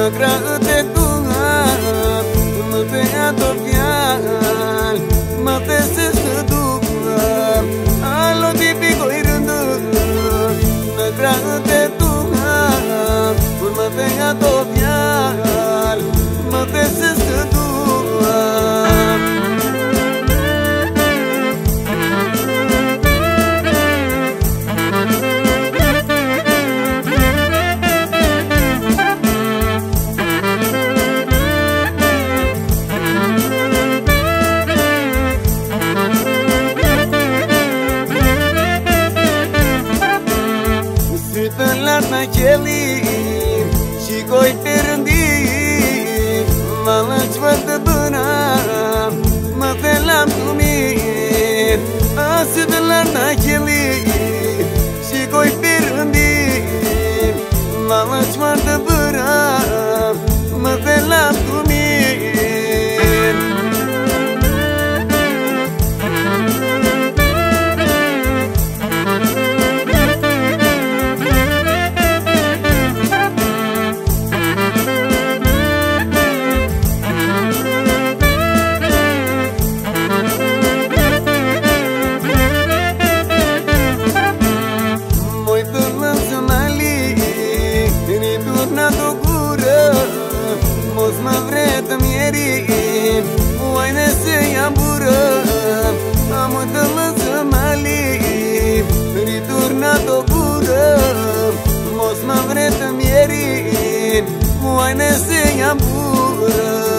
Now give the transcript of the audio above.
grate tu mă te atopial mă te sesudu alo tipico irundu grate tu mă te atopial mă te sesudu Naquele Chico e Perundi Malach vata bana Matelam tumir Asidalar naquele Chico e Perundi Malach vata bana Matelam tumir Mos ma vreta mieri Uaine se yambura Amo de lança mali Ritornato pura Mos ma vreta mieri Uaine se yambura